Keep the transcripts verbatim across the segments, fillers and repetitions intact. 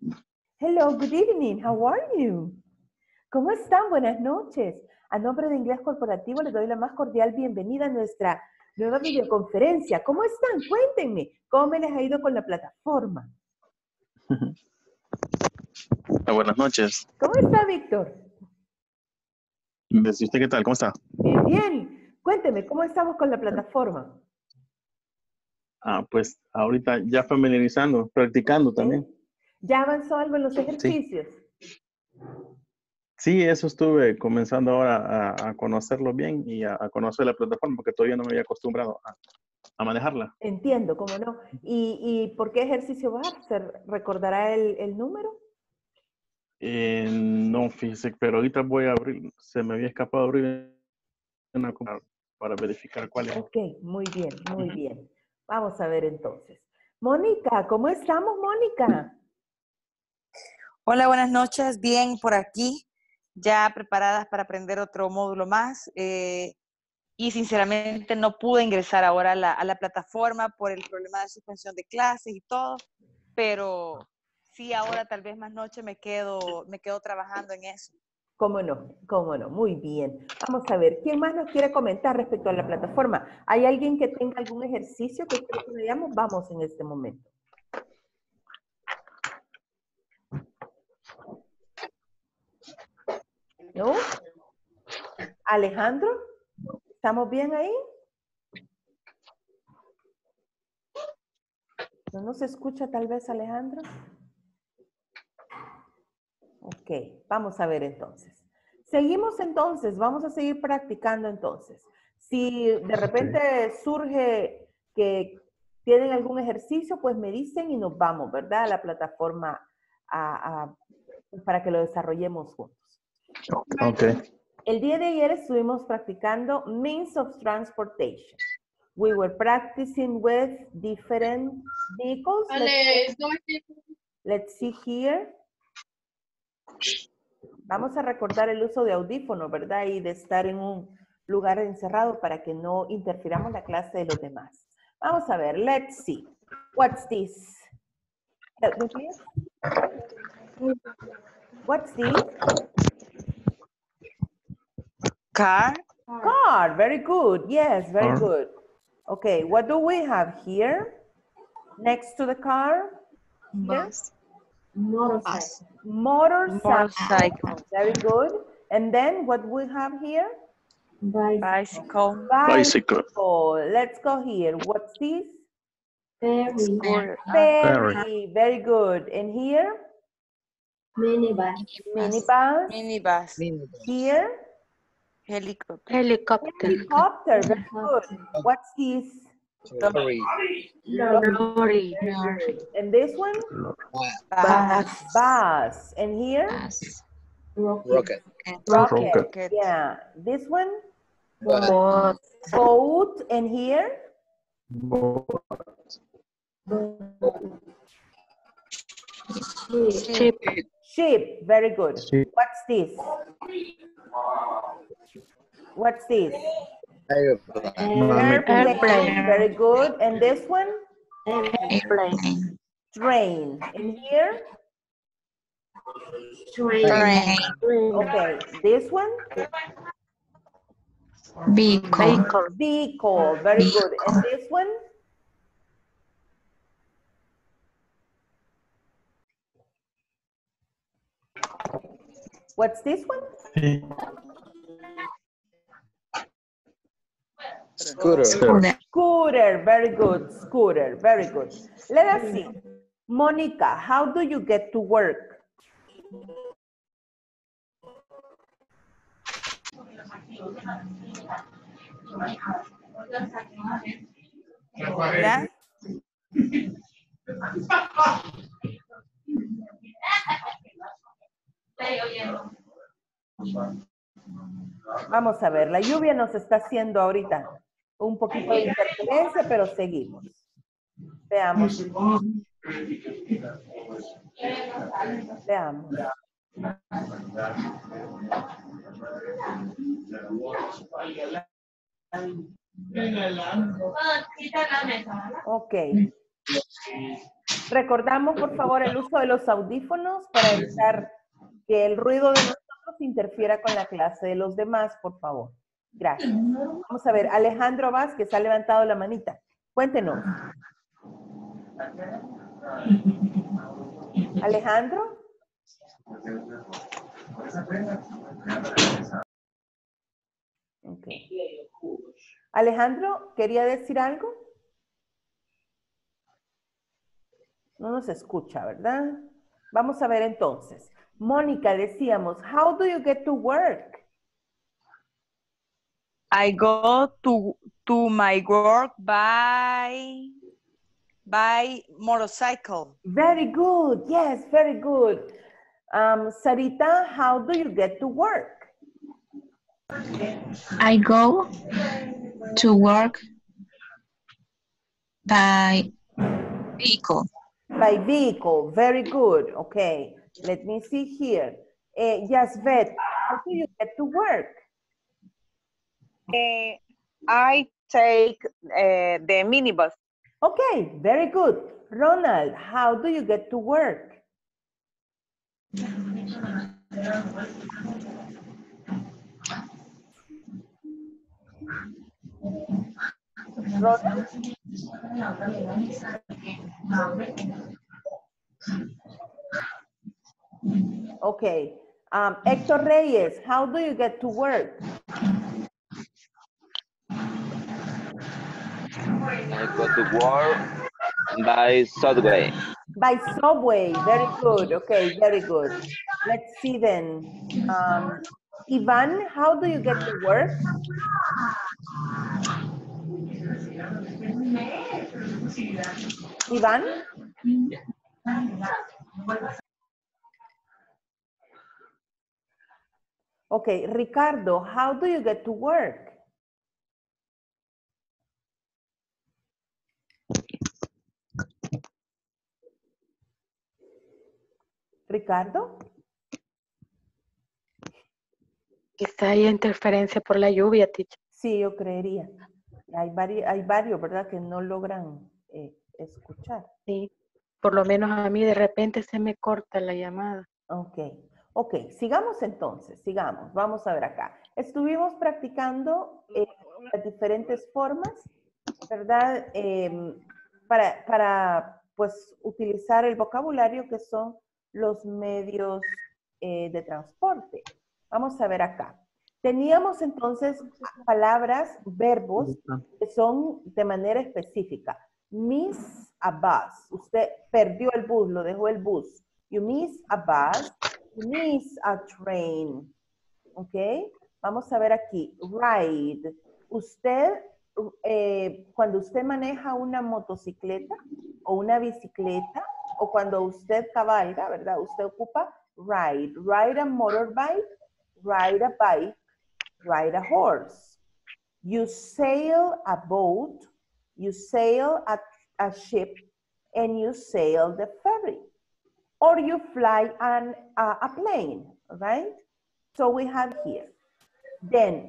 Hello, good evening. How are you? ¿Cómo están? Buenas noches. A nombre de Inglés Corporativo les doy la más cordial bienvenida a nuestra nueva videoconferencia. ¿Cómo están? Cuéntenme. ¿Cómo me les ha ido con la plataforma? Buenas noches. ¿Cómo está, Víctor? ¿Y usted qué tal? ¿Cómo está? Bien, bien. Cuénteme, ¿cómo estamos con la plataforma? Ah, pues ahorita ya familiarizando, practicando ¿Eh? también. ¿Ya avanzó algo en los ejercicios? Sí, sí, eso estuve comenzando ahora a, a conocerlo bien y a, a conocer la plataforma porque todavía no me había acostumbrado a, a manejarla. Entiendo, ¿cómo no? ¿Y, ¿Y por qué ejercicio va a hacer? ¿Recordará el, el número? Eh, no, fíjese, pero ahorita voy a abrir, se me había escapado abrir una para, para verificar cuál es. Ok, muy bien, muy bien. Vamos a ver entonces. Mónica, ¿cómo estamos, Mónica? Hola, buenas noches. Bien, por aquí, ya preparadas para aprender otro módulo más. Eh, y sinceramente no pude ingresar ahora a la, a la plataforma por el problema de suspensión de clases y todo, pero sí, ahora tal vez más noche me quedo, me quedo trabajando en eso. ¿Cómo no? ¿Cómo no? Muy bien. Vamos a ver, ¿quién más nos quiere comentar respecto a la plataforma? ¿Hay alguien que tenga algún ejercicio que quiera que veamos? Vamos en este momento. ¿No? ¿Alejandro? ¿Estamos bien ahí? ¿No nos escucha tal vez, Alejandro? Ok, vamos a ver entonces. Seguimos entonces, vamos a seguir practicando entonces. Si de repente okay. surge que tienen algún ejercicio, pues me dicen y nos vamos, ¿verdad? A la plataforma a, a, para que lo desarrollemos juntos. Ok. El día de ayer estuvimos practicando means of transportation. We were practicing with different vehicles. Let's, let's see here. Vamos a recordar el uso de audífono, ¿verdad? Y de estar en un lugar encerrado para que no interfiramos la clase de los demás. Vamos a ver, let's see. What's this? Help me, please. What's this? Car. Car, very good. Yes, very Car. good. Okay, what do we have here? Next to the car? Here? Bus. Motorcycle. Motorcycle. Motorcycle. Very good. And then what we have here? Bicycle. Bicycle. Bicycle. Let's go here. What's this? Ferry. Scooter. Ferry. Very good. And here? Minibus. Minibus. Minibus. Here? Helicopter. Helicopter. Helicopter. Very good. What's this? Lorry. Lorry. And this one? Bus. Bus. And here? Rocket. Rocket. Rocket. Yeah. This one? Boat. Boat. And here? Ship. Ship. Very good. Ship. What's this? What's this? Airplane. Airplane. Airplane. Very good. And this one? Airplane. Train. And here? Train. Train. Okay. This one? Vehicle. Vehicle. Very good. And this one? What's this one? Scooter. Scooter. Very good. Scooter. Very good. Let us see. Monica, how do you get to work? Hola. Vamos a ver, la lluvia nos está haciendo ahorita un poquito de interferencia, pero seguimos. Veamos. Veamos. Ok. Recordamos, por favor, el uso de los audífonos para evitar que el ruido de nosotros interfiera con la clase de los demás, por favor. Gracias. Vamos a ver, Alejandro Vázquez ha levantado la manita. Cuéntenos. Alejandro. Okay. Alejandro, ¿quería decir algo? No nos escucha, ¿verdad? Vamos a ver entonces. Mónica, decíamos, how do you get to work? I go to to my work by by motorcycle. Very good. Yes, very good. Um, Sarita, how do you get to work? I go to work by vehicle. By vehicle. Very good. Okay. Let me see here. Uh, Yasvet, how do you get to work? Uh, I take uh, the minibus. Okay, very good. Ronald, how do you get to work? Ronald? Okay. Um, Hector Reyes, how do you get to work? I go to work by subway. By subway. Very good. Okay, very good. Let's see then. Um, Ivan, how do you get to work? Ivan? Okay, Ricardo, how do you get to work? Ricardo? Quizá hay interferencia por la lluvia, teacher. Sí, yo creería. Hay, vari hay varios, ¿verdad? Que no logran eh, escuchar. Sí, por lo menos a mí de repente se me corta la llamada. Ok, ok, sigamos entonces, sigamos. Vamos a ver acá. Estuvimos practicando eh, las diferentes formas, ¿verdad? Eh, para, para, pues, utilizar el vocabulario que son los medios eh, de transporte. Vamos a ver acá. Teníamos entonces palabras, verbos, que son de manera específica. Miss a bus. Usted perdió el bus, lo dejó el bus. You miss a bus. You miss a train. ¿Ok? Vamos a ver aquí. Ride. Usted, eh, cuando usted maneja una motocicleta o una bicicleta, o cuando usted cabalga, ¿verdad? Usted ocupa ride. Ride a motorbike. Ride a bike. Ride a horse. You sail a boat. You sail a, a ship. And you sail the ferry. Or you fly an, uh, a plane, right? So we have here. Then,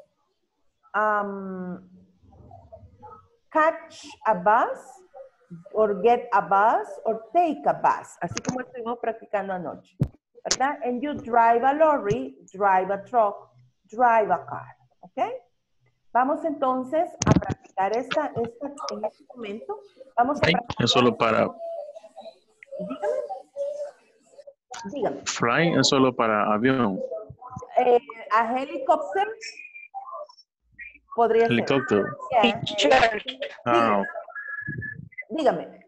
um, catch a bus, or get a bus, or take a bus. Así como estuvimos practicando anoche, ¿verdad? And you drive a lorry, drive a truck, drive a car, ¿ok? Vamos entonces a practicar esta, esta en este momento. Vamos a Fly practicar. es solo para... Dígame. Dígame. Fly es solo para avión. Eh, a helicóptero podría Helicóptero. ser. Yeah. Ah, Dígame.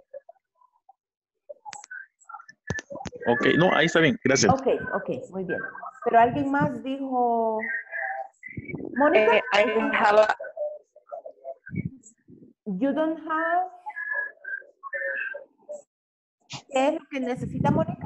ok, no, ahí está bien, gracias. Ok, ok, muy bien. Pero alguien más dijo... Mónica, Uh, I have a, you don't have... ¿Qué es lo que necesita Mónica?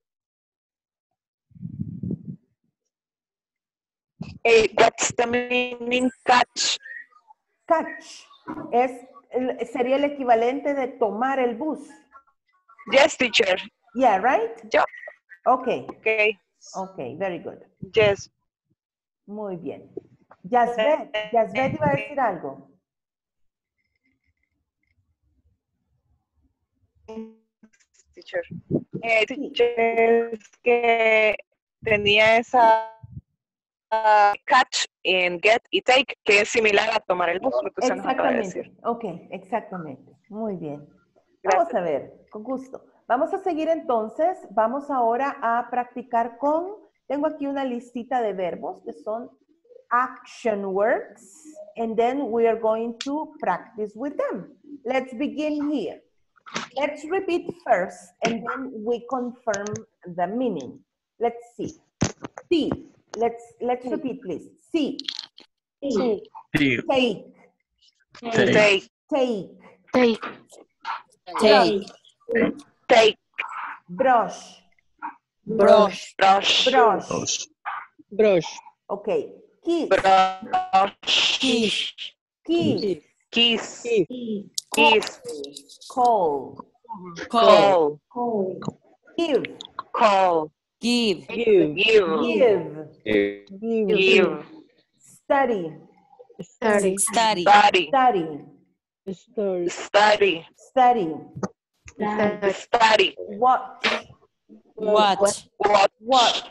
a what's the meaning catch? Catch. Es, el- sería el equivalente de tomar el bus. Yes, teacher. Yeah, right? Yeah. Ok, Okay. ok, very good. Yes. Muy bien. Yasvet, Yasvet iba a decir algo. teacher. Eh, teacher, es que tenía esa uh, catch en get y take, que es similar a tomar el bus, lo que usted nos acaba de decir. Exactamente. Ok, exactamente. Muy bien. Vamos a ver, con gusto. Vamos a seguir entonces. Vamos ahora a practicar con, tengo aquí una listita de verbos que son action words, and then we are going to practice with them. Let's begin here. Let's repeat first, and then we confirm the meaning. Let's see. See. Let's let's repeat, please. See. Sí. Sí. Take. Take. Take, Take. Take. Brush. take, Brush. Brush. brush, Brush. Dos. Brush. Okay. Kiss. brush, Kiss. Kiss. kiss, Kiss. kiss, Call. call, Give. call, Give. give, Give. Give. give, Study. Study. Study. study, Study. Story. study, Study. study, Watch. Watch. watch, Watch.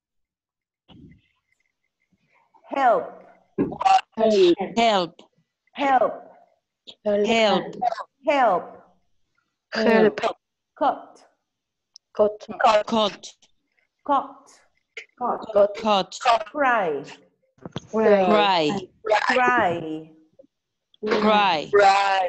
Help. Help. Help. Help. Help. Help. Help. Cut. Cut. Cut. Cut. Cut. Cry. Cry. Cry. Cry. cry,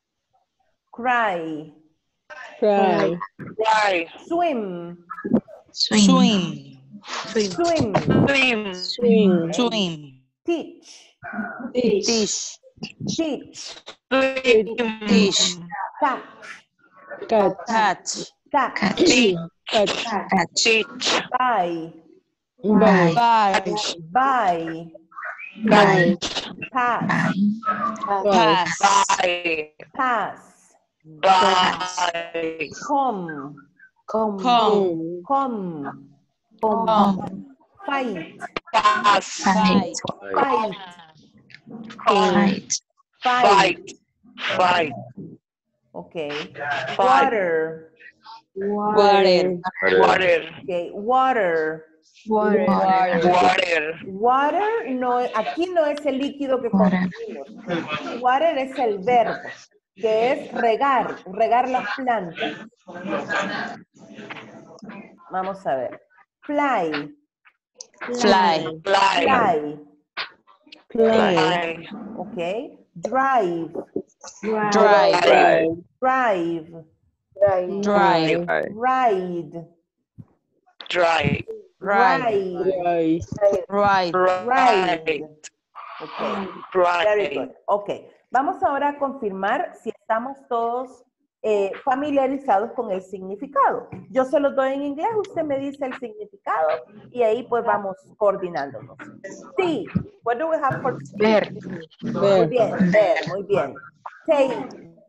Cry. Cry. cry, Swim. Swim. Swim. swim, Swing. Swim. Teach. Teach. Teach. swim, Teach. Catch. Cat. Catch. Catch. Cat. teach, Buy. Bye. Buy. Buy. Bye. Pass. Pass. buy, Pass. buy, Come. Come. Come. Come. Come. Fight. pass, Fight. Fight. fight, Fight. fight, Okay. fight, Water. Water. water, Okay. Water. Water. water, Water no, aquí no es el líquido que consumimos. Water es el verbo, que es regar, regar las plantas. Vamos a ver. Fly. Fly. fly, Fly. Fly. fly, Okay. Drive. Drive. Drive. Drive. Drive. Ride. dry, Ride. Ride. Right. Ride. Ride. right, Okay. Very right, good. Ok, vamos ahora a confirmar si estamos todos eh, familiarizados con el significado. Yo se los doy en inglés, usted me dice el significado y ahí pues vamos coordinándonos. Sí, what do we have for Ver. Muy Ver. bien, ver, muy bien. Take,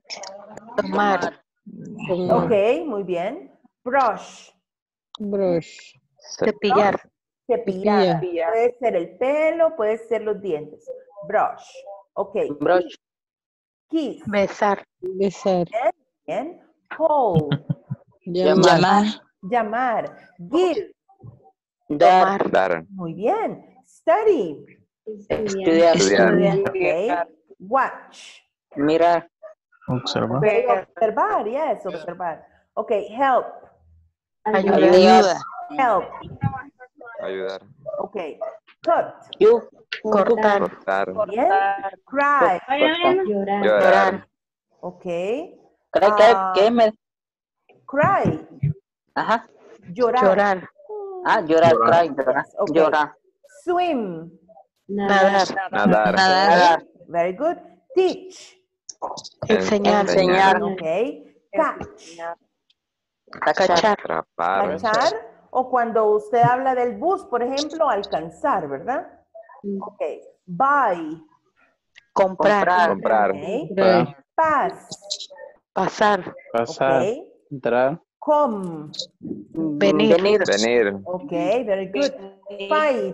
Tomar. ok, muy bien. Brush, Brush. cepillar, cepillar. Cepillar. Puede ser el pelo, puede ser los dientes. Brush, ok. Brush. Kiss, Besar. Besar. bien. Call, Llamar. llamar. Give, Dar. Dar. muy bien. Study, Estudiar. Estudiar. ok. Watch, Mirar. Observa. ver, observar, yes, observar. Ok, help, Ayudar. Ayuda. help, Ayudar. ok. Cut, You. Cortar. Cortar. bien. Cry, Llorar. ok. ¿Qué, Ah, qué, qué me? Cry, Ajá. llorar. Llorar. Ah, llorar, Llorar. cry, llorar. Yes, okay. Llorar. Swim, Nadar. Nadar. Nadar. very good. Teach, Enseñar. Enseñar. ok. Catch, Cachar. Atrapar. cachar, o cuando usted habla del bus, por ejemplo, alcanzar, ¿verdad? Ok. Buy, Comprar. Comprar. ok. Para Pass, Pasar. pasar, ok. entrar, Come, Venir. Venir. Venir. ok, very good. Fight,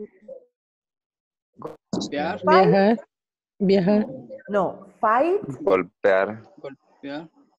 Golpear. fight, Viajar. Viajar. no, fight, Golpear. Golpear.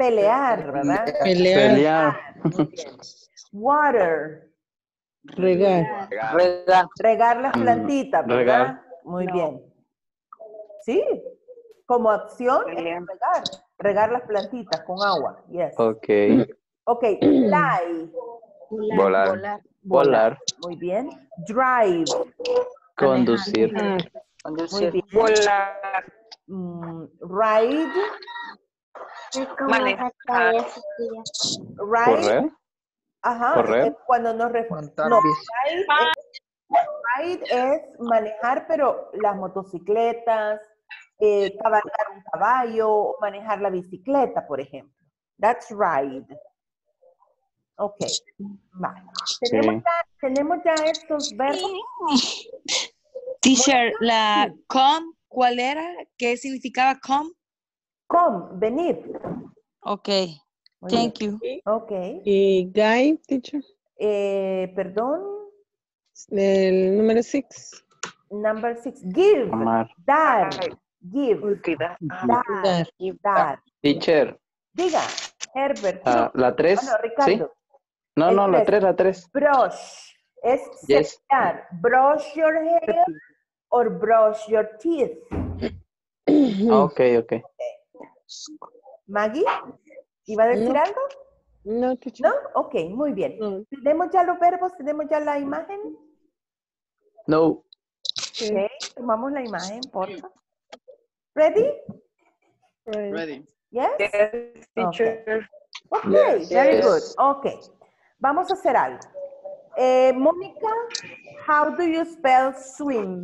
Pelear, ¿verdad? Pelear. Pelear. Muy bien. Water. Regar. Regar. Regar las Mm, plantitas, ¿verdad? regar. Muy No. bien. Sí, como acción es Pelear. regar. Regar las plantitas con agua. Yes. Ok. Ok, fly. Volar. Volar. Volar. Muy bien. Drive. Conducir. Ah, Muy Conducir. bien. Volar. Mm, ride. Manejar. Ride. Correr. Ajá. Correr. Es cuando nos referimos. No, ride es, ride es manejar, pero las motocicletas, eh, cabalgar un caballo, manejar la bicicleta, por ejemplo. That's ride. Ok. Vale. ¿Tenemos, Sí. ya, ¿Tenemos ya estos verbos? Teacher, Mónica, la sí. come, ¿cuál era? ¿Qué significaba come? Come, venir. Ok, Muy thank bien. you. Ok. y guy, teacher. Eh, perdón. El número six. Number six. Give. Amar. Dar. Ay, Give. olvidar. Ah, Dar. Dar. Dar. Teacher. Diga. Herbert. Ah, Cruz. la tres. Ah, no, Ricardo. ¿Sí? No, El no, la tres. tres, la tres. Brush. Es Yes. cepillar. Brush your hair or brush your teeth. Ah, ok, ok. Maggie, ¿iba a decir No. algo? No, teacher. ¿No? Ok, muy bien. No. ¿Tenemos ya los verbos? ¿Tenemos ya la imagen? No. Ok, tomamos la imagen, por favor. ¿Ready? Ready. Yes? yes, teacher. Ok, Yes. very Yes. good. Ok, vamos a hacer algo. Eh, Mónica, how do you spell swim?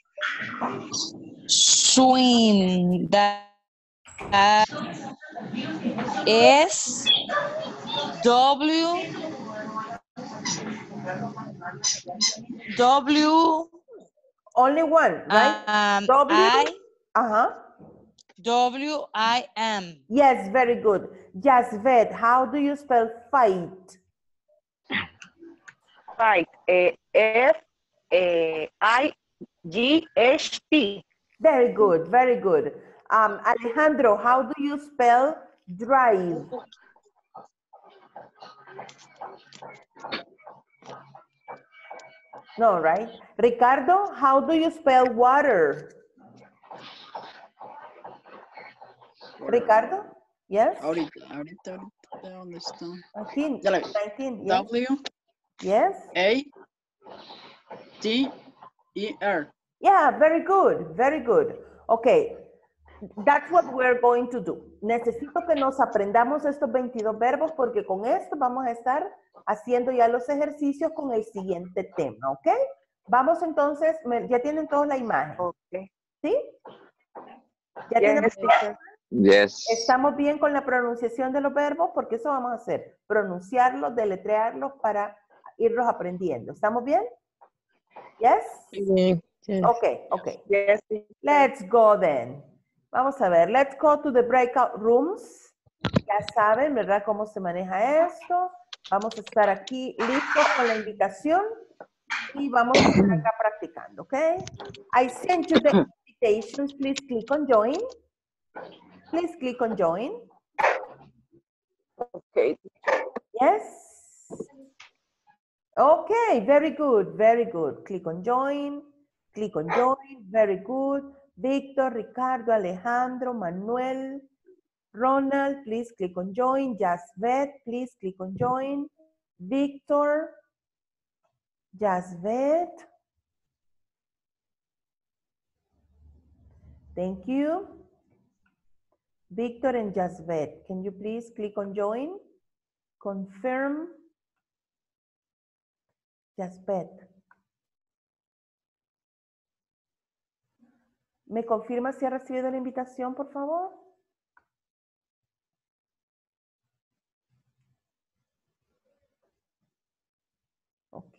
Swim, that, that es W, W, Only one, right? um, W? I, Uh-huh. W, I, M. Yes, very good. Jasvet, how do you spell fight? Fight. Eh, F eh, I G H T. Very good, very good. Um, Alejandro, how do you spell drive? No, right? Ricardo, how do you spell water? Ricardo? Yes? Ahorita, ahorita, ahorita, ¿dónde está? nineteen, Ya la vi. nineteen, yes? W, Yes? A, T, E, R. Yeah, very good, very good. Okay, that's what we're going to do. Necesito que nos aprendamos estos veintidós verbos porque con esto vamos a estar haciendo ya los ejercicios con el siguiente tema, ¿ok? Vamos entonces, me- ya tienen todos la imagen, Okay. ¿sí? Ya Yes, tenemos. teacher. Yes. ¿Estamos bien con la pronunciación de los verbos? Porque eso vamos a hacer, pronunciarlos, deletrearlos para irlos aprendiendo. ¿Estamos bien? Yes? Bien. Yes. Ok, ok. Yes, teacher. Let's go then. Vamos a ver, let's go to the breakout rooms. Ya saben, ¿verdad? Cómo se maneja esto. Vamos a estar aquí listos con la invitación y vamos a estar acá practicando, ¿ok? I sent you the invitation. Please click on join. Please click on join. Okay. Yes. Okay, very good, very good. Click on join. Click on join. Very good. Víctor, Ricardo, Alejandro, Manuel, Ronald, please click on join. Jasvet, please click on join. Victor, Jasvet. Thank you. Victor and Jasvet, can you please click on join? Confirm. Jasvet. ¿Me confirma si ha recibido la invitación, por favor? Ok.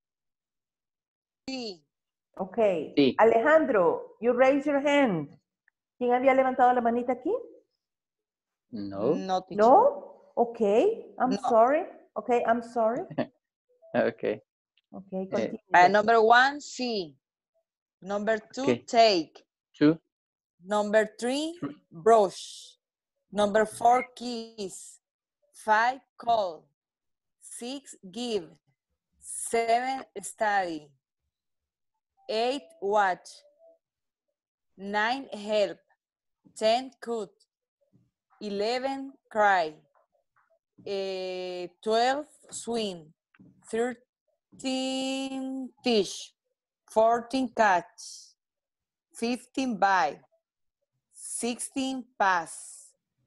Sí. Okay. Sí. Alejandro, you raise your hand. ¿Quién había levantado la manita aquí? No. No, teacher. No? Okay, I'm No. sorry. Okay, I'm sorry. Okay. Okay, Eh, continue. Uh, number one, C. Number two, Okay. take. Two. Number three, brush. Number four, kiss. Five, call. Six, give. Seven, study. Eight, watch. Nine, help. Ten, cut. Eleven, cry. Eh, twelve, swim. Thirteen, fish. Fourteen, catch. Fifteen, buy. Sixteen, pass.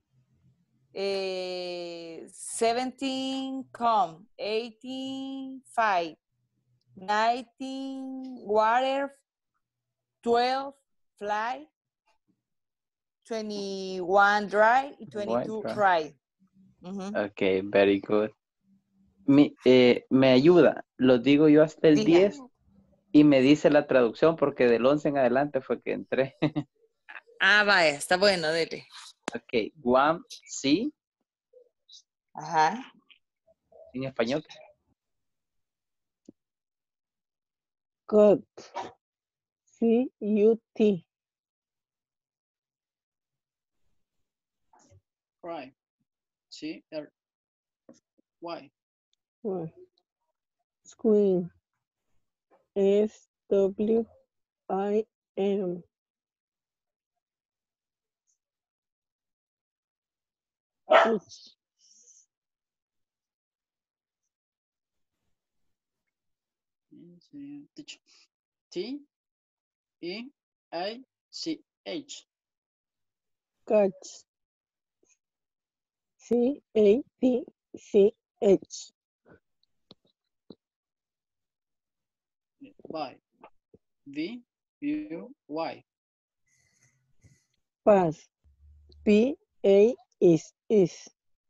Eh, seventeen, come. Eighteen, fight. Nineteen, water. Twelve, fly. Twenty-one, dry. Y twenty-two, Dry. cry. Ujú. Okay, very good. Mi, eh, me ayuda. Lo digo yo hasta el Diga. diez y me dice la traducción porque del once en adelante fue que entré. Ah, vaya, está bueno, dele. Ok, Guam, sí, Ajá. en español. Cut. C U T. Cry. C R Y. Well, Screen. S W I M. Switch. T E A C H. Catch. C A T C H. By. V U Y. Pass. P A S S.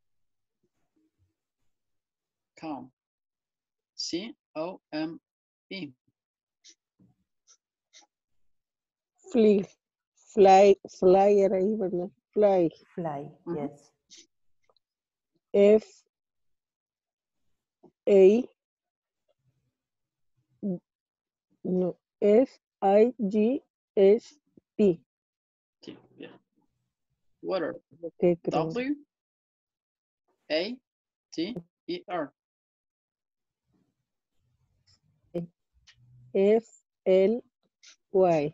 Come. C O M E. Fly. Fly. Fly era ahí, ¿verdad? Fly. Fly, Mhm. yes. F A no F I G S T. T, yeah. Water. Okay, creo. W A T E R. F L Y.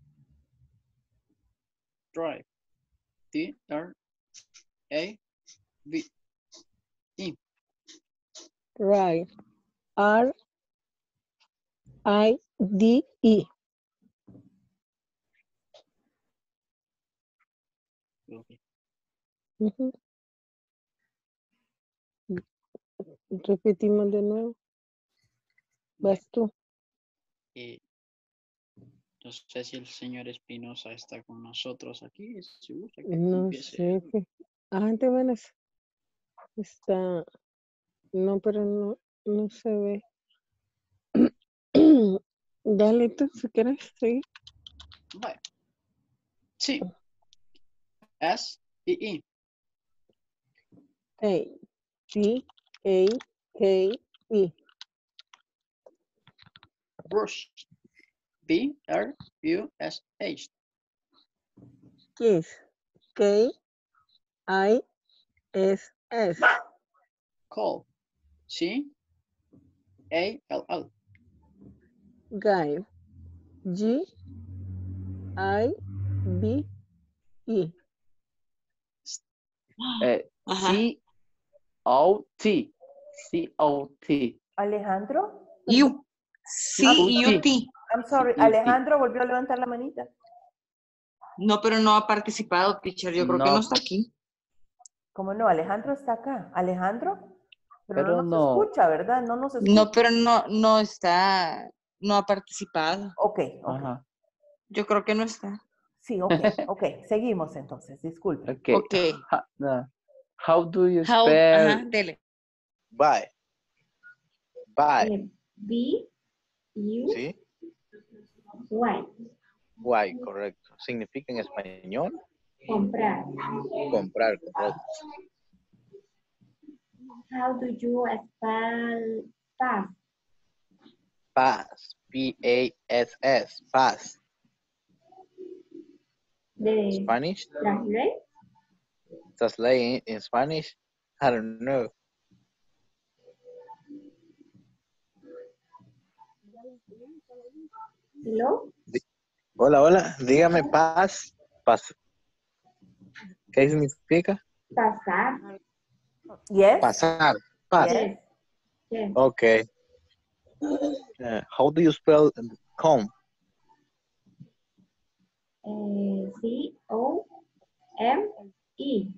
Drive. D R A V E. Right. R I D E. Okay. Ujú. Repetimos de nuevo. Vas tú. Eh, no sé si el señor Espinosa está con nosotros aquí. Si gusta que No empiece. sé qué. Ah, antes Vanessa. Está. No, pero no, no se ve. Dale tú si quieres. Sí. Vale. Sí. S E E. A T A K E. Brush. B R U S H. Kiss. K I S S. Call. C A L L. Guide. G I B E. Eh, Ajá. C O T. C O T. Alejandro. U. C U T. I'm sorry, C U T. Alejandro volvió a levantar la manita. No, pero no ha participado, teacher. Yo creo que No. no está aquí. ¿Cómo no? Alejandro está acá. Alejandro, pero, Pero no nos no. escucha, ¿verdad? No nos escucha. No, pero no, no está, no ha participado. Ok, ok. Ajá. Yo creo que no está. Sí, ok, ok. Seguimos entonces, disculpe. Okay. Ok. Ha- no. How do you How, spell? ajá, dele. Bye. Bye. B U ¿Sí? Y. Why, correcto. Significa en español Comprar. comprar, correcto. How do you spell pass? Pass, P A S S, pass. The Spanish? translate? Translate in, in Spanish? I don't know. Hello? Di- Hola, hola. Dígame pass. Pass. ¿Qué significa? Pasar. Yes. Pasar. Pass. Yes. Yes. Okay. Uh, how do you spell comb? Eh, C O M E.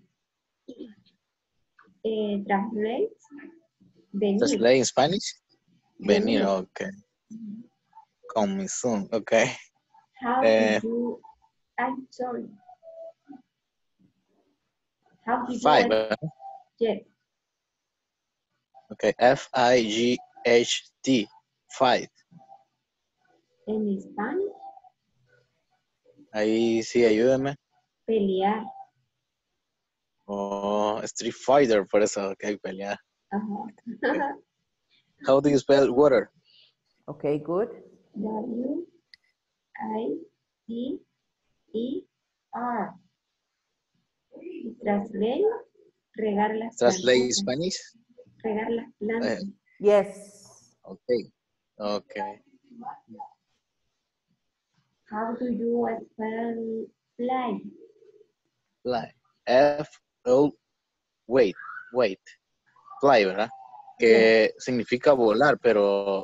Eh, translate. Venir. Translate in Spanish? Venir, Venir. okay. Coming soon, okay. How Eh, do you, I'm sorry. How do you five, it? ¿verdad? Yes. Okay, F I G H T, fight. En Spanish, Ahí sí, ayúdame. pelear. Oh, Street Fighter, por eso, ok, pelear. Ajá. How do you spell water? Okay, good. W I T E R. Y translate, regar las Translate plantas. Spanish? Regar las plantas. Eh, Yes. okay, okay. How do you spell fly? Fly. F O, wait, wait. Fly, ¿verdad? Que significa volar, pero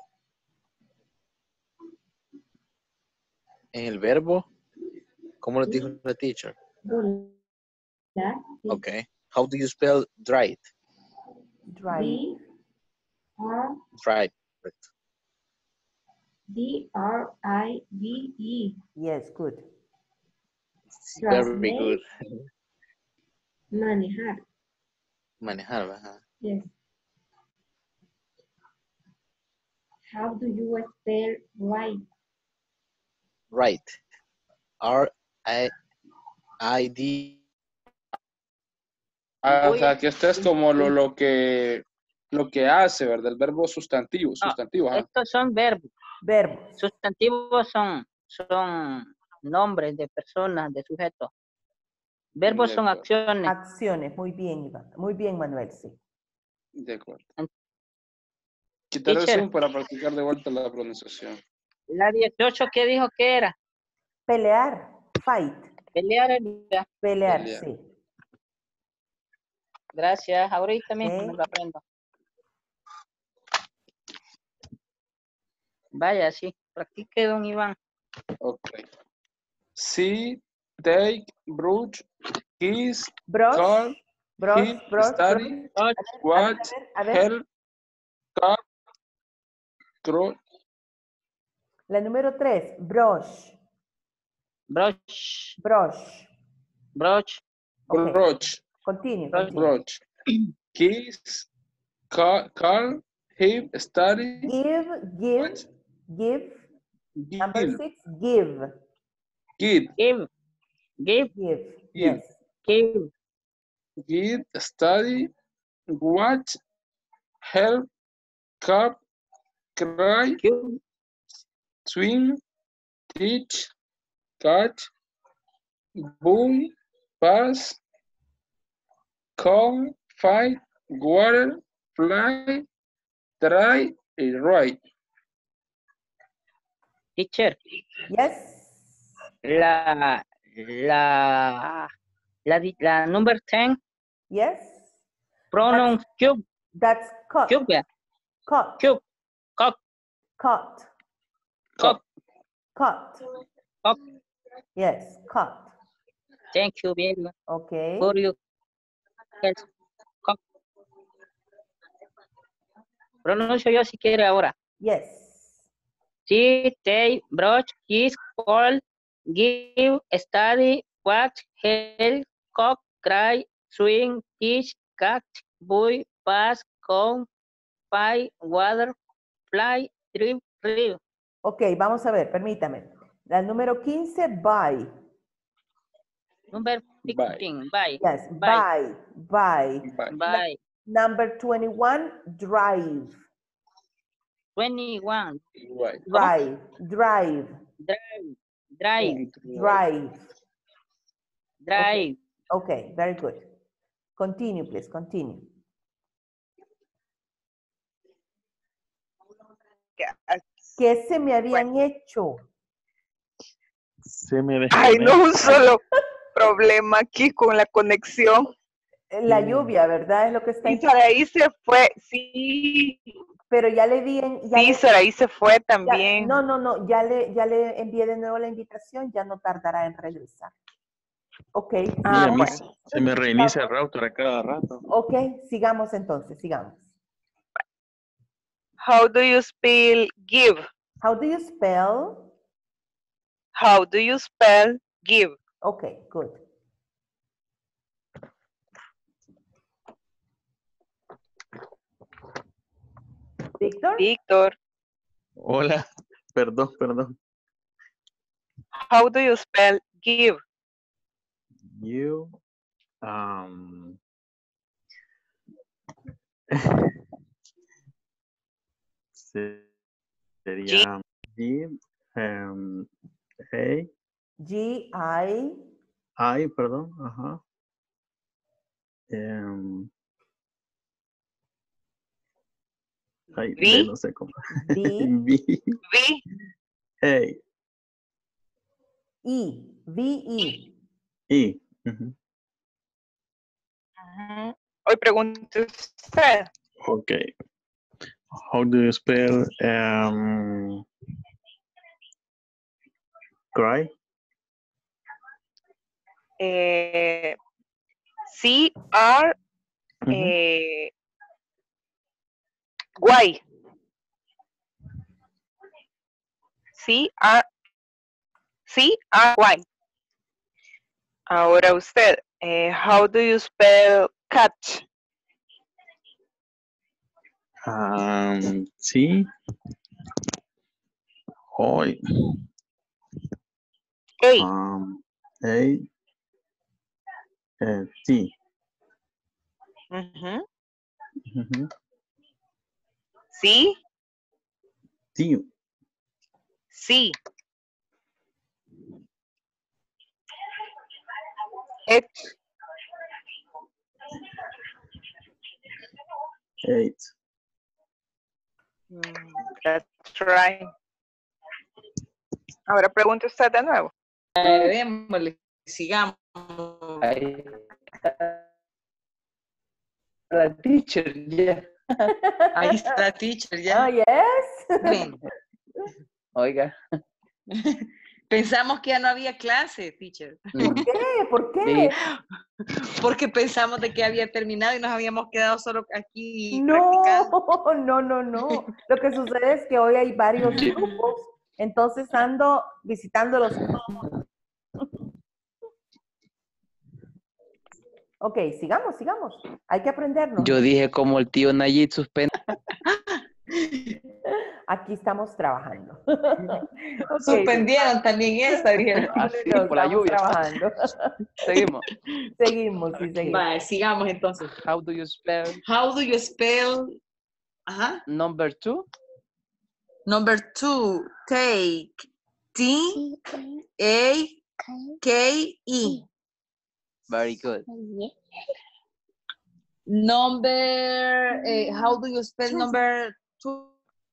en el verbo, ¿cómo lo dijo la teacher? Volar. Okay. How do you spell drive? Drive. D R Drive. D R I V E. Yes, good. Very good. Manejar. Manejar, ¿verdad? Yes. How do you spell right? Right. R I I D. Ah, o sea, que esto es como lo, lo que lo que hace, ¿verdad? El verbo sustantivo, sustantivo, ajá. Estos son verbos. Verbos. Sustantivos son, son nombres de personas, de sujetos. Verbos De son acuerdo. acciones. Acciones. Muy bien, Iván. Muy bien, Manuel, sí. De acuerdo. Quitar el Teacher. zoom para practicar de vuelta la pronunciación. La dieciocho, ¿qué dijo que era? Pelear. Fight. Pelear. ¿verdad? Pelear, Pelear. sí. Gracias, ahorita mismo Ok. me lo aprendo. Vaya, sí, practique, don Iván. Ok. See, take, brush, kiss, Brush. call, Brush, hit, brush, study, brush. watch, A ver, a ver. help, cut, throw. La número tres. Brush. Brush. Brush. Brush. Okay. Brush. Continue, Brush. continue. Brush. Kiss, call, call, hit, study, Give, give, watch, give. Number give, six. Give. give, Give. Give. Give. give, Yes. Give. give, study, watch, help, cup, cry, Give. swim, teach, catch, boom, pass, call, fight, water, fly, try, and ride. Teacher. Yes. La, la, la, di- la number ten, Yes. pronoun cube, That's cut. cube, yeah. Cut. cube, cock, Cut. cock, Cut. cock. Yes. Cut. Thank you very much Okay. for your help. Cock. Pronuncio yo si quiere ahora. Yes. See, take, brush, kiss, call, give, study, watch, help, cock, cry, swing, teach, catch, buoy, pass, come, fight, water, fly, trip, read. Ok, vamos a ver, permítame. La número quince, buy. Number fifteen, buy. Yes, Buy. buy, buy. Buy. Number twenty-one, drive. twenty-one. Right. Drive, drive, Drive. Drive. drive. Drive. Okay, very good. Continue, please, continue. ¿Qué se me habían hecho? Se me Ay, no, un desconecta. solo problema aquí con la conexión. La lluvia, ¿verdad? Es lo que está. Y Saraí se fue, sí. Pero ya le di en, ya Sí, le- Saraí se fue ya- también. no, no, no, ya le, ya le envié de nuevo la invitación, ya no tardará en regresar. Ok. Sí, Ah, a mí bueno. se me reinicia el router a cada rato. Ok, sigamos entonces, sigamos. How do you spell give? How do you spell? How do you spell give? Okay, good. Víctor? Víctor, Hola, perdón, perdón. how do you spell give? You, um, se- sería G, um, hey, G I I, perdón, ajá. Em, ay, V. ve, no sé cómo. B V, V. hey, E V E. E. Ujú. Ujú. Hoy pregunte usted. Okay. How do you spell um, cry? Eh, C R Ujú. eh, Y. C R C R Y. Ahora usted, eh, how do you spell cat? Um, sí. Hoy. A. Um, A. Eh, sí. Ujú. Ujú. C. Sí. C. H. Eight. Mm, That's right. Ahora pregunte usted de nuevo. Eh, démosle, sigamos. Ahí está la teacher ya. Ahí está la teacher Oh, ya. yes. Bien. Oiga. Pensamos que ya no había clase, teacher. ¿Por qué? ¿Por Sí. qué? Porque pensamos de que había terminado y nos habíamos quedado solo aquí No, practicando. no, no, no. Lo que sucede es que hoy hay varios grupos, entonces ando visitándolos. Ok, sigamos, sigamos. Hay que aprendernos. Yo dije como el tío Nayib suspende. Aquí estamos trabajando. Ok, Suspendieron también esta, dijeron. Así, no, por la estamos lluvia. trabajando. Seguimos. Seguimos, sí, seguimos. Vale, sigamos entonces. How do you spell How do you spell? Ajá. number two? Number two, take. T A K E. Very good. Number, eh, how do you spell number two?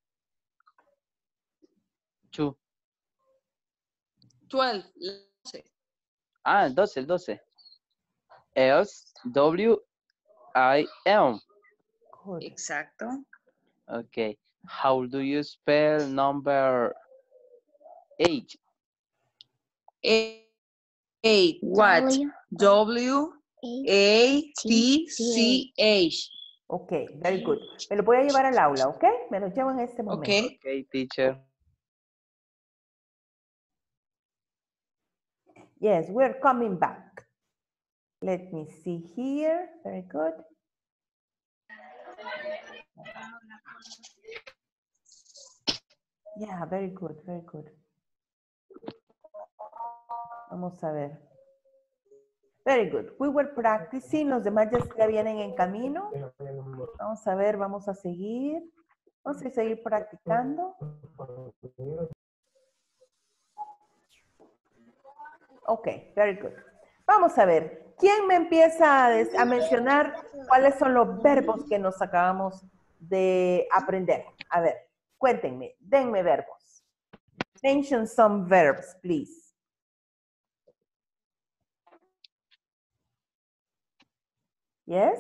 Two. Twelve. Ah, el doce, el doce. S W I M. Exacto. Okay. How do you spell number eight? Eight. Eight. What? W A T C H. Ok, very good. Me lo voy a llevar al aula, ¿ok? Me lo llevo en este momento. Okay. Okay, teacher. Yes, we're coming back. Let me see here. Very good. Yeah, very good, very good. Vamos a ver. Very good. We were practicing. Los demás ya, ya vienen en camino. Vamos a ver, vamos a seguir. Vamos a seguir practicando. Ok, very good. Vamos a ver. ¿Quién me empieza a, des- a mencionar cuáles son los verbos que nos acabamos de aprender? A ver, cuéntenme, denme verbos. Mention some verbs, please. Yes?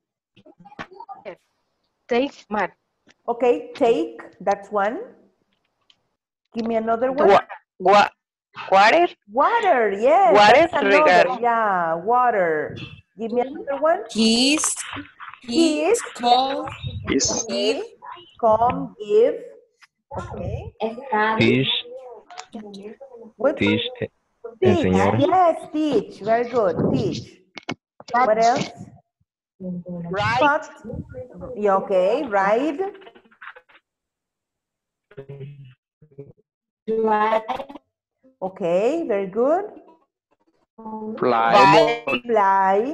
Take, mar. Okay, take, that's one. Give me another one. Wa- wa- water. Water, yes. Water, That's another, regar. yeah, water. Give me another one. Kiss, Kiss. call, Kiss. Okay. Come, give. Okay. Teach, What? teach, eh, Teach. enseñar. Yes, teach. Very good. Teach. What else? Right. Cut. Yeah, okay. Ride. Okay, very good. Fly. Fly.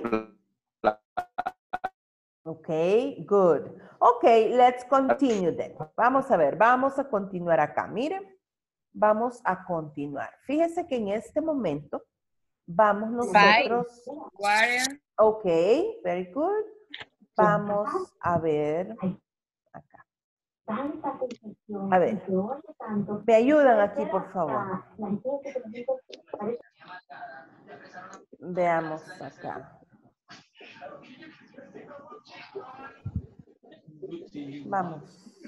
Okay, good. Okay, let's continue then. Vamos a ver, vamos a continuar acá. Miren, vamos a continuar. Fíjese que en este momento vamos nosotros. water, Okay, very good. Vamos a ver acá. A ver, me ayudan aquí, por favor. Veamos acá. Vamos.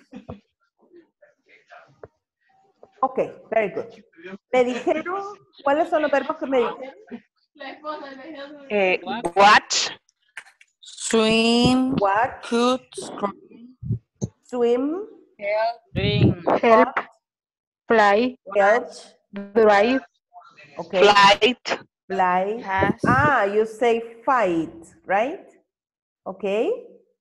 Ok, very good. Me dijeron, ¿cuáles son los verbos que me dijeron? Eh, watch. swim, Watch, cook, swim, Help, fly, help, drive, okay. Flight. Fly. pass, Ah, you say fight, right? Okay.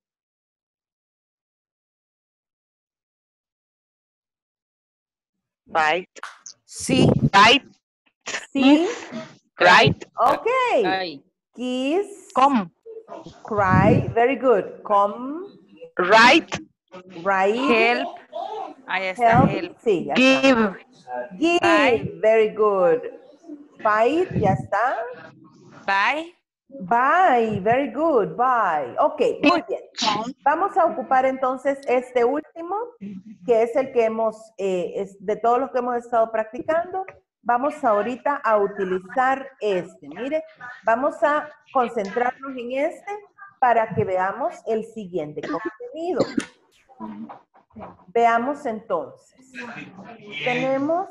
Right. see, Right. See, Right. okay. Kiss, come, cry, very good. Come, Right. right, Help. Ahí está, help, help. sí, ya está. give, Give, Bye. very good. Fight, ya está. Bye. Bye, very good, bye. Ok, muy bien. Vamos a ocupar entonces este último, que es el que hemos, eh, es de todos los que hemos estado practicando. Vamos ahorita a utilizar este. Mire, vamos a concentrarnos en este para que veamos el siguiente contenido. Veamos entonces. Tenemos...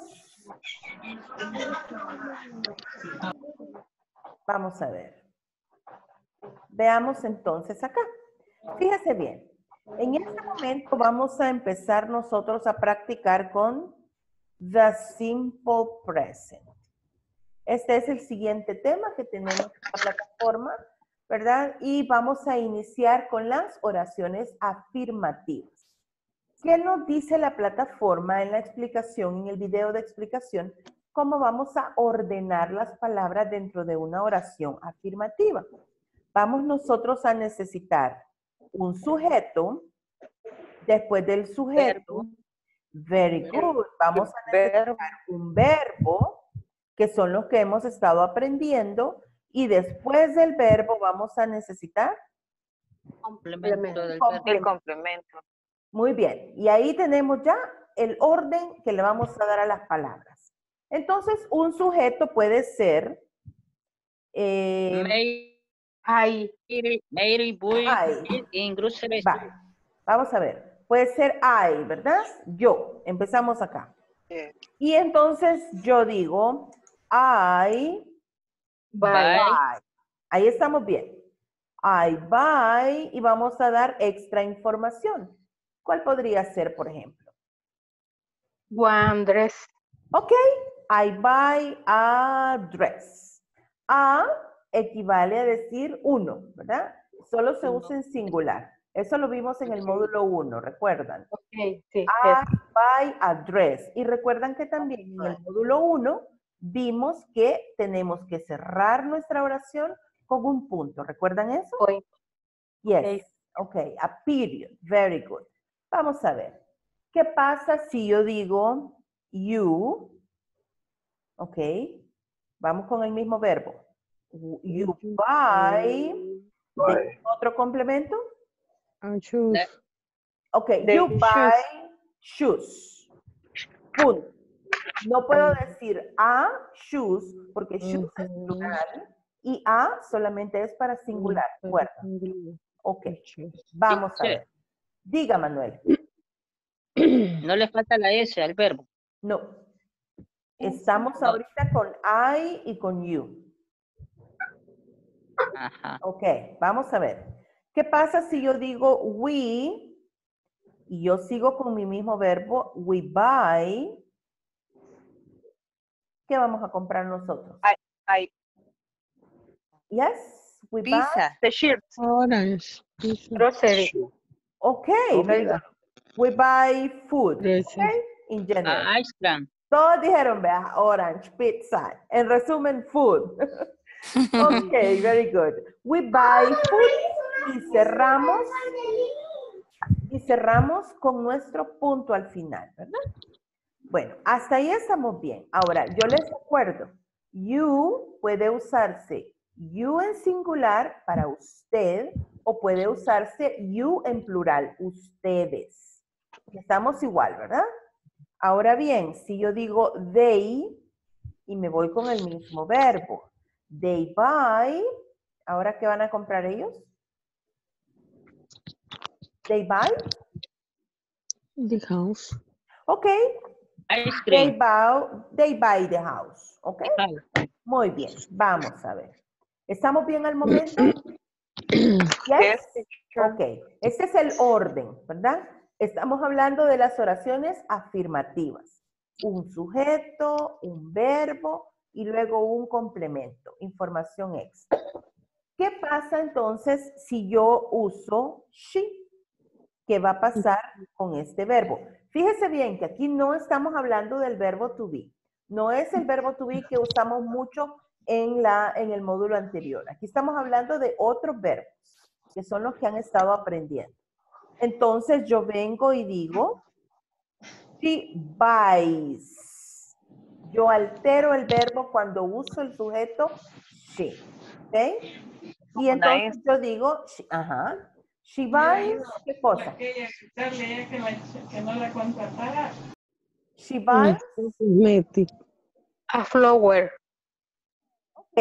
Vamos a ver. Veamos entonces acá. Fíjese bien. En este momento vamos a empezar nosotros a practicar con the simple present. Este es el siguiente tema que tenemos en la plataforma, ¿verdad? Y vamos a iniciar con las oraciones afirmativas. ¿Qué nos dice la plataforma en la explicación, en el video de explicación? Cómo vamos a ordenar las palabras dentro de una oración afirmativa. Vamos nosotros a necesitar un sujeto, después del sujeto, very good, vamos a necesitar un verbo, que son los que hemos estado aprendiendo, y después del verbo vamos a necesitar Complemento del El complemento. Muy bien, y ahí tenemos ya el orden que le vamos a dar a las palabras. Entonces, un sujeto puede ser... Eh, I, Mary, boy, I. in grocery Va, store. vamos a ver. Puede ser I, ¿verdad? Yo. Empezamos acá. Y entonces yo digo I Bye. buy. Ahí estamos bien. I buy y vamos a dar extra información. ¿Cuál podría ser, por ejemplo? one dress, Ok. I buy a dress. A equivale a decir uno, ¿verdad? Solo se usa en singular. Eso lo vimos en el módulo uno, ¿recuerdan? okay, sí, I buy a dress. Y recuerdan que también en el módulo uno vimos que tenemos que cerrar nuestra oración con un punto. ¿Recuerdan eso? Point. Yes. Ok, a period. Very good. Vamos a ver. ¿Qué pasa si yo digo you? Ok. Vamos con el mismo verbo. You buy. ¿De otro complemento? And shoes. Ok, The you shoes. buy shoes. Punto. No puedo decir a shoes porque shoes es plural y a solamente es para singular. ¿Recuerda? Ok, vamos a ver. Diga, Manuel. No le falta la S al verbo. No. Estamos ahorita con I y con you. Ajá. Ok, vamos a ver. ¿Qué pasa si yo digo we y yo sigo con mi mismo verbo, we buy? ¿Qué vamos a comprar nosotros? I, I, Yes, we buy. Pizza. the shirts. Orange. Pizza. Grocery. Okay, very good. We buy food, Grocery. okay, in general. Ah, ice cream. Todos dijeron, vea, orange, pizza. En resumen, food. Okay, very good. We buy food y cerramos y cerramos con nuestro punto al final, ¿verdad? Bueno, hasta ahí estamos bien. Ahora, yo les recuerdo, you puede usarse you en singular para usted o puede usarse you en plural, ustedes. Estamos igual, ¿verdad? Ahora bien, si yo digo they y me voy con el mismo verbo, they buy, ¿ahora qué van a comprar ellos? They buy. The house. Ok. Ice They cream. buy, they buy the house. Ok. Muy bien. Vamos a ver. ¿Estamos bien al momento? Yes. Ok. Este es el orden, ¿verdad? Estamos hablando de las oraciones afirmativas. Un sujeto, un verbo y luego un complemento, información extra. ¿Qué pasa entonces si yo uso she? ¿Qué va a pasar con este verbo? Fíjese bien que aquí no estamos hablando del verbo to be. No es el verbo to be que usamos mucho en, la, en el módulo anterior. Aquí estamos hablando de otros verbos, que son los que han estado aprendiendo. Entonces yo vengo y digo, she buys. Yo altero el verbo cuando uso el sujeto she. ¿Ok? Y entonces yo digo, she, ajá. She buys, ¿qué cosa? She buys. Cosmetic. A flower. Ok.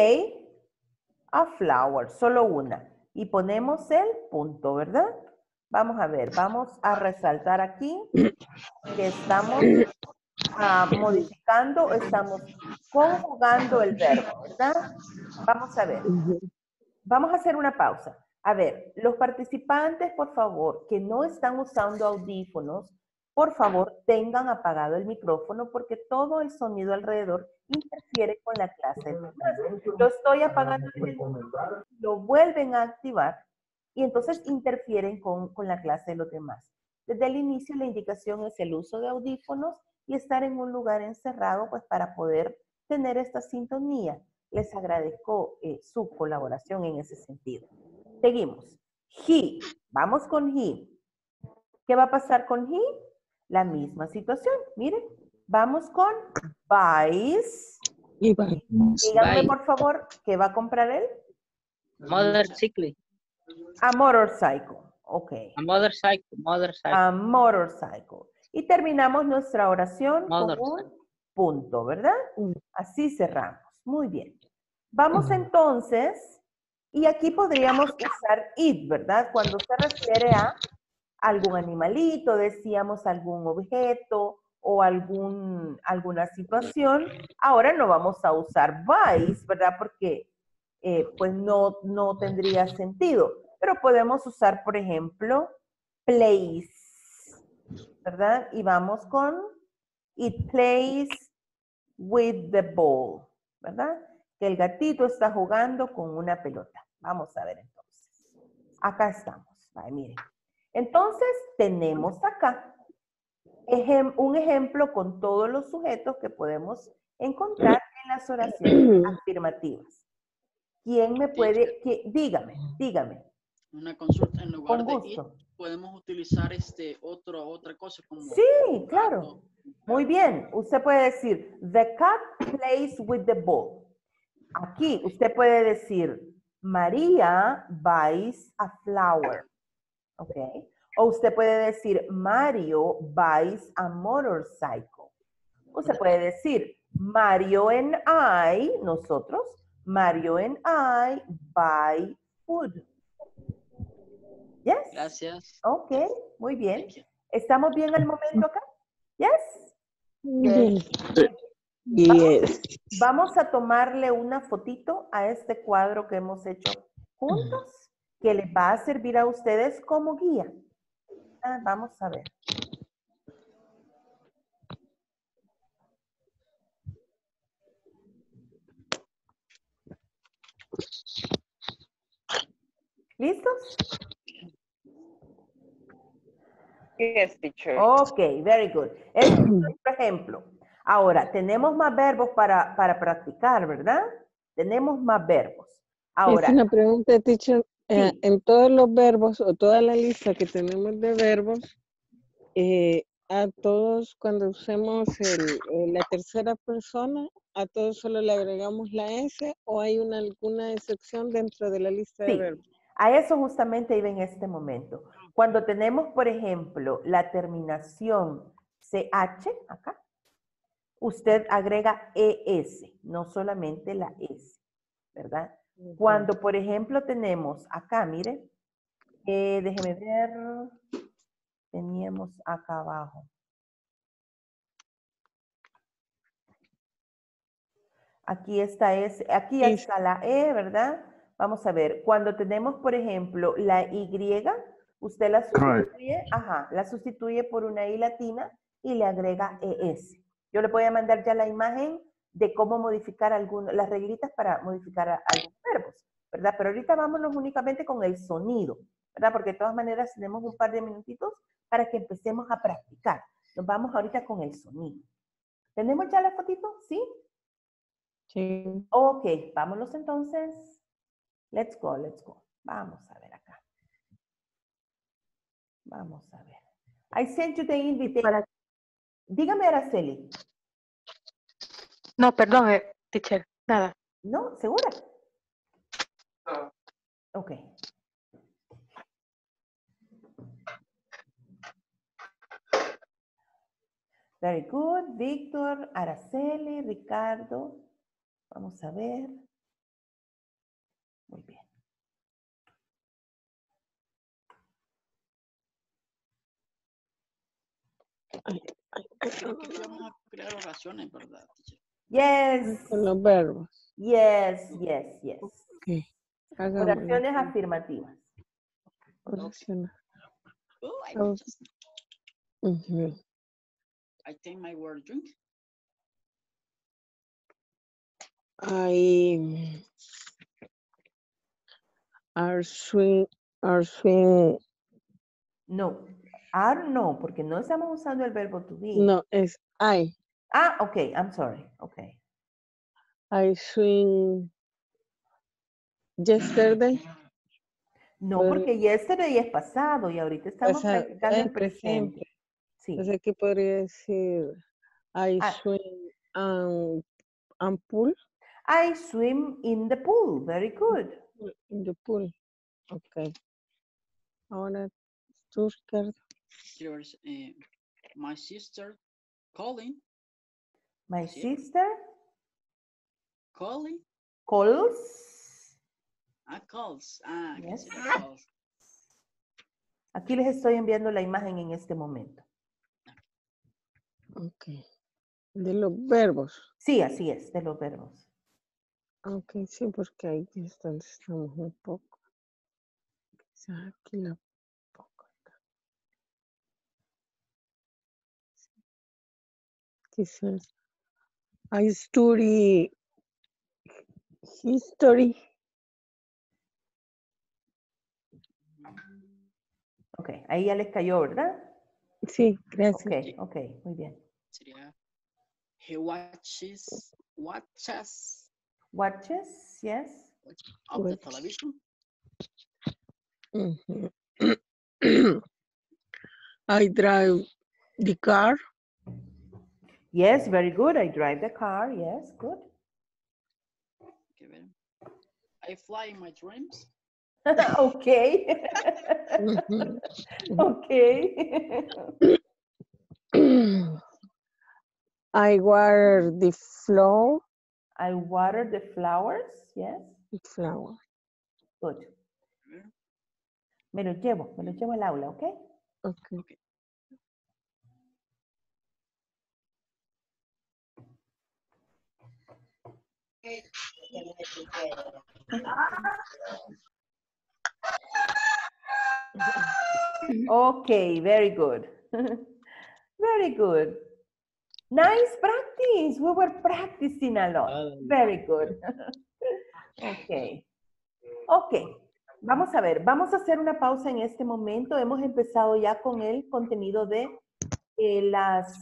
A flower, solo una. Y ponemos el punto, ¿verdad? Vamos a ver, vamos a resaltar aquí que estamos ah, modificando, estamos conjugando el verbo, ¿verdad? Vamos a ver. Vamos a hacer una pausa. A ver, los participantes, por favor, que no están usando audífonos, por favor, tengan apagado el micrófono porque todo el sonido alrededor interfiere con la clase. Yo estoy apagando el micrófono, lo vuelven a activar y entonces interfieren con, con la clase de los demás. Desde el inicio la indicación es el uso de audífonos y estar en un lugar encerrado pues para poder tener esta sintonía. Les agradezco eh, su colaboración en ese sentido. Seguimos. He. Vamos con he. ¿Qué va a pasar con he? La misma situación. Miren. Vamos con buys. Díganme, por favor, ¿qué va a comprar él? Motorcycle. A motorcycle. Ok. A motorcycle. Motorcycle. A motorcycle. Y terminamos nuestra oración con un punto, ¿verdad? Así cerramos. Muy bien. Vamos entonces, y aquí podríamos usar it, ¿verdad? Cuando se refiere a algún animalito, decíamos algún objeto o algún, alguna situación. Ahora no vamos a usar buys, ¿verdad? Porque eh, pues no, no tendría sentido. Pero podemos usar, por ejemplo, plays, ¿verdad? Y vamos con it plays with the ball, ¿verdad? Que el gatito está jugando con una pelota. Vamos a ver entonces. Acá estamos. Vale, miren. Entonces, tenemos acá ejem- un ejemplo con todos los sujetos que podemos encontrar en las oraciones afirmativas. ¿Quién me puede, que, dígame, dígame. Una consulta, en lugar Con de gusto. it, podemos utilizar este otro, otra cosa como Sí, claro. Muy bien. Usted puede decir, the cat plays with the ball. Aquí usted puede decir, María buys a flower. ¿Ok? O usted puede decir, Mario buys a motorcycle. Usted puede decir, Mario and I, nosotros, Mario and I buy food. Yes? Gracias. Ok, muy bien. ¿Estamos bien al momento acá? Yes? Bien. Vamos, vamos a tomarle una fotito a este cuadro que hemos hecho juntos, que les va a servir a ustedes como guía. Ah, vamos a ver. ¿Listos? Yes, teacher. Ok, very good. Este es nuestro ejemplo. Ahora, tenemos más verbos para, para practicar, ¿verdad? Tenemos más verbos. Ahora, Es una pregunta, teacher. Eh, sí. En todos los verbos o toda la lista que tenemos de verbos, eh, a todos cuando usemos el, eh, la tercera persona, a todos solo le agregamos la S o hay una, alguna excepción dentro de la lista de Sí, verbos. a eso justamente iba en este momento. Cuando tenemos, por ejemplo, la terminación C H, acá, usted agrega E S, no solamente la S, ¿verdad? Cuando, por ejemplo, tenemos acá, mire, eh, déjeme ver, teníamos acá abajo. Aquí está S, aquí Sí. está la E, ¿verdad? Vamos a ver, cuando tenemos, por ejemplo, la Y, usted la sustituye, ajá, la sustituye por una I latina y le agrega E S. Yo le voy a mandar ya la imagen de cómo modificar algunas, las reglitas para modificar a- algunos verbos, ¿verdad? Pero ahorita vámonos únicamente con el sonido, ¿verdad? Porque de todas maneras tenemos un par de minutitos para que empecemos a practicar. Nos vamos ahorita con el sonido. ¿Tenemos ya la fotito? ¿Sí? Sí. Ok, vámonos entonces. Let's go, let's go. Vamos a ver acá. Vamos a ver. I sent you the invitation. Para- Dígame, Araceli. No, perdón, eh, teacher, nada. ¿No? ¿Segura? Ok. Very good. Víctor, Araceli, Ricardo. Vamos a ver. Muy bien. Creo que vamos a crear oraciones, ¿verdad, teacher? Yes. Con los verbos. Yes, yes, yes. Ok. Hagámoslo. Oraciones afirmativas. Oraciones. Oh, I, Oh. Ujú. I take my word drink. I are swing, are swing. No. Are no, porque no estamos usando el verbo to be. No, es I. Ah, ok, I'm sorry. Ok. I swing yesterday. No, Podría- porque yesterday es pasado y ahorita estamos Pasa- practicando eh, el presente. Sí. Entonces aquí podría decir I Ah. swing um, and pool. I swim in the pool. Very good. In the pool. Ok. Ahora tú, Ricardo. There's uh, my sister calling. My Sí. sister Calling. calls. Ah, calls. Ah, que Yes. sí, calls. Aquí les estoy enviando la imagen en este momento. Ok. De los verbos. Sí, así es, de los verbos. Ok, sí, porque ahí es donde estamos un poco. Quizás aquí la poco. Quizás. I study history. Ok, ahí ya les cayó, ¿verdad? Sí, gracias. Ok, ok, muy bien. Sería He watches, watches Watches, yes. of the Watch. television. Mhm. I drive the car. Yes, very good. I drive the car. Yes, good. Okay, very- I fly in my dreams. Okay. Mhm. Okay. I water the floor. I water the flowers. Yes, Flower. good. Me lo llevo, me lo llevo al aula, ¿ok? Okay. Okay, very good. Very good. Nice practice. We were practicing a lot. Very good. Okay. Ok. Vamos a ver, vamos a hacer una pausa en este momento. Hemos empezado ya con el contenido de eh, las,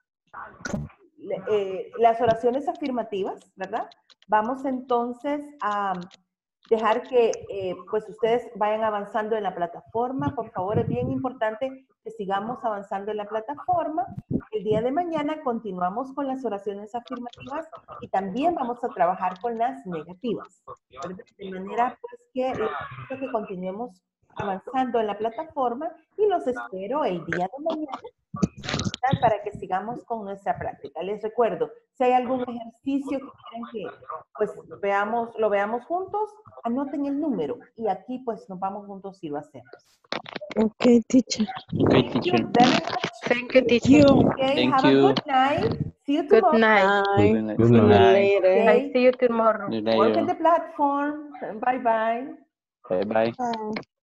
eh, las oraciones afirmativas, ¿verdad? Vamos entonces a dejar que eh, pues ustedes vayan avanzando en la plataforma. Por favor, es bien importante que sigamos avanzando en la plataforma. El día de mañana continuamos con las oraciones afirmativas y también vamos a trabajar con las negativas, ¿verdad? De manera pues que les pido que continuemos avanzando en la plataforma y los espero el día de mañana, ¿verdad? Para que sigamos con nuestra práctica. Les recuerdo, si hay algún ejercicio que quieren que pues veamos, lo veamos juntos, anoten el número y aquí pues nos vamos juntos y lo hacemos. Okay, teacher. Okay, Thank you teacher. very much. Thank you, teacher. Okay, Thank have you. a good night. See you Good tomorrow. night. Bye. Good night. Good See you night. later. I Okay, see you tomorrow. Good work night. in the platform. Bye bye. Bye bye. Bye.